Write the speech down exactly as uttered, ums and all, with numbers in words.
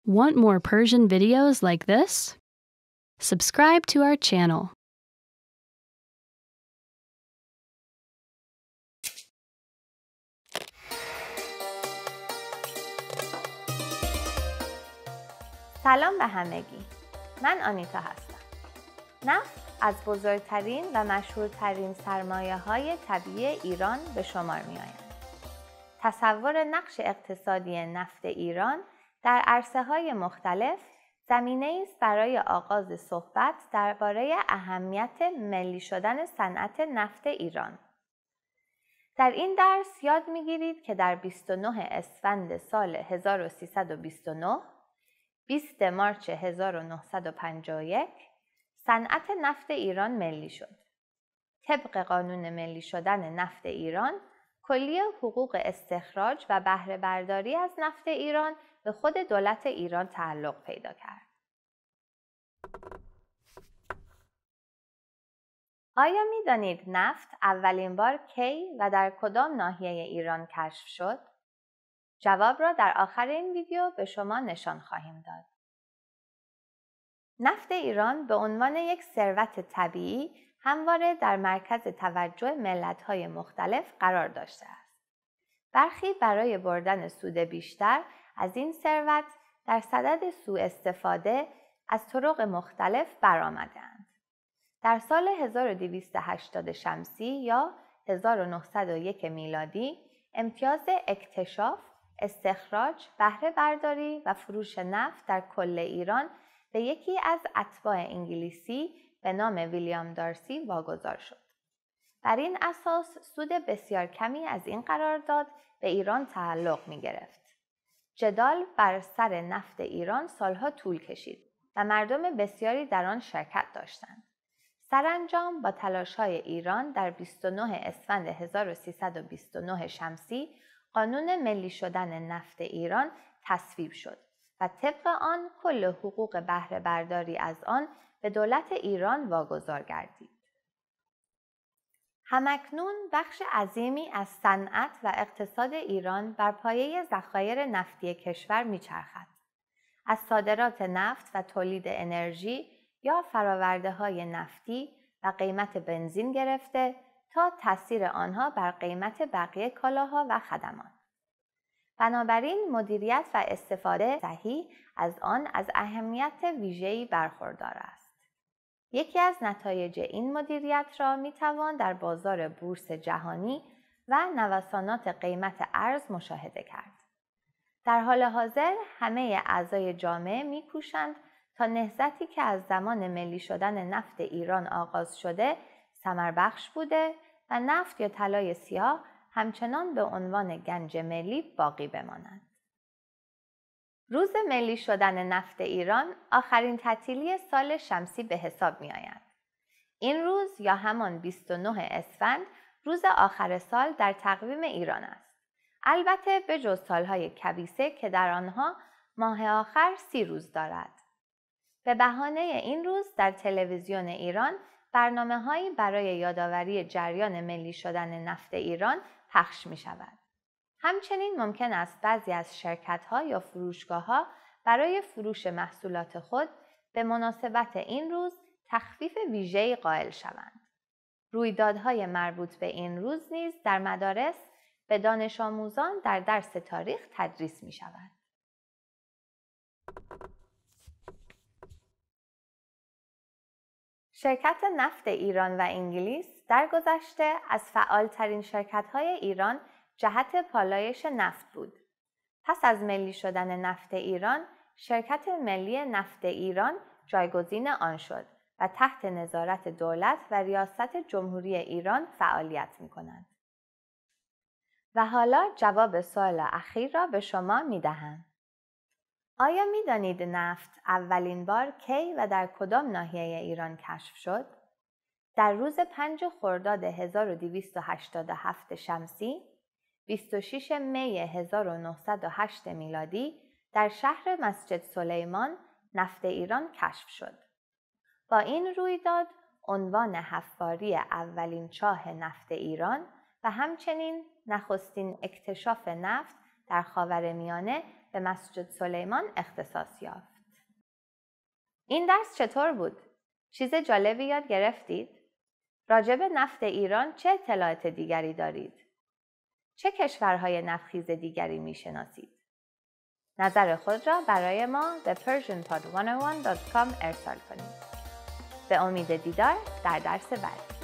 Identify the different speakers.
Speaker 1: Want more Persian videos like this? Subscribe to our channel.
Speaker 2: سلام به همگی. من آنیتا هستم. نفت از بزرگترین و مشهورترین سرمایه‌های طبیعی ایران به شمار می‌آید. تصور نقش اقتصادی نفت ایران در عرصه‌های مختلف زمینه‌ای است برای آغاز صحبت درباره اهمیت ملی شدن صنعت نفت ایران. در این درس یاد می‌گیرید که در بیست و نه اسفند سال هزار و سیصد و بیست و نه، بیست مارس هزار و نهصد و پنجاه و یک، صنعت نفت ایران ملی شد. طبق قانون ملی شدن نفت ایران، کلیه حقوق استخراج و بهره برداری از نفت ایران به خود دولت ایران تعلق پیدا کرد. آیا می دانید نفت اولین بار کی و در کدام ناحیه ایران کشف شد؟ جواب را در آخر این ویدیو به شما نشان خواهیم داد. نفت ایران به عنوان یک ثروت طبیعی همواره در مرکز توجه ملت‌های مختلف قرار داشته است. برخی برای بردن سود بیشتر از این ثروت در صدد سوء استفاده از طرق مختلف برآمده‌اند. در سال هزار و دویست و هشتاد شمسی یا هزار و نهصد و یک میلادی، امتیاز اکتشاف، استخراج، بهره برداری و فروش نفت در کل ایران به یکی از اتباع انگلیسی به نام ویلیام دارسی واگذار شد. بر این اساس سود بسیار کمی از این قرارداد به ایران تعلق می گرفت. جدال بر سر نفت ایران سالها طول کشید و مردم بسیاری در آن شرکت داشتند. سرانجام با تلاش‌های ایران در بیست و نه اسفند هزار و سیصد و بیست و نه شمسی قانون ملی شدن نفت ایران تصویب شد و طبق آن کل حقوق بهره برداری از آن به دولت ایران واگذار گردید. همکنون بخش عظیمی از صنعت و اقتصاد ایران بر پایه ذخایر نفتی کشور می‌چرخد. از صادرات نفت و تولید انرژی یا فرآورده‌های نفتی و قیمت بنزین گرفته تا تأثیر آنها بر قیمت بقیه کالاها و خدمات. بنابراین مدیریت و استفاده صحیح از آن از اهمیت ویژه‌ای برخوردار است. یکی از نتایج این مدیریت را می‌توان در بازار بورس جهانی و نوسانات قیمت ارز مشاهده کرد. در حال حاضر همه اعضای جامعه می‌کوشند تا نهضتی که از زمان ملی شدن نفت ایران آغاز شده ثمربخش بوده و نفت یا طلای سیاه همچنان به عنوان گنج ملی باقی بماند. روز ملی شدن نفت ایران آخرین تعطیلی سال شمسی به حساب می آید. این روز یا همان بیست و نه اسفند روز آخر سال در تقویم ایران است. البته به جز سالهای کبیسه که در آنها ماه آخر سی روز دارد. به بهانه این روز در تلویزیون ایران برنامه‌هایی برای یادآوری جریان ملی شدن نفت ایران پخش می شود. همچنین ممکن است بعضی از شرکت‌ها یا فروشگاه‌ها برای فروش محصولات خود به مناسبت این روز تخفیف ویژه‌ای قائل شوند. رویدادهای مربوط به این روز نیز در مدارس به دانش آموزان در درس تاریخ تدریس می شود. شرکت نفت ایران و انگلیس در گذشته از فعالترین شرکت‌های ایران جهت پالایش نفت بود. پس از ملی شدن نفت ایران، شرکت ملی نفت ایران جایگزین آن شد و تحت نظارت دولت و ریاست جمهوری ایران فعالیت می‌کند. و حالا جواب سوال اخیر را به شما می‌دهم. آیا می‌دانید نفت اولین بار کی و در کدام ناحیه ایران کشف شد؟ در روز پنج خرداد هزار و دویست و هشتاد و هفت شمسی، بیست و شش می هزار و نهصد و هشت میلادی در شهر مسجد سلیمان نفت ایران کشف شد. با این رویداد عنوان حفاری اولین چاه نفت ایران و همچنین نخستین اکتشاف نفت در خاورمیانه به مسجد سلیمان اختصاص یافت. این درس چطور بود؟ چیز جالبی یاد گرفتید؟ راجع به نفت ایران چه اطلاعات دیگری دارید؟ چه کشورهای نفتخیز دیگری میشناسید؟ نظر خود را برای ما به persian pod one oh one dot com ارسال کنید. به امید دیدار در درس بعد.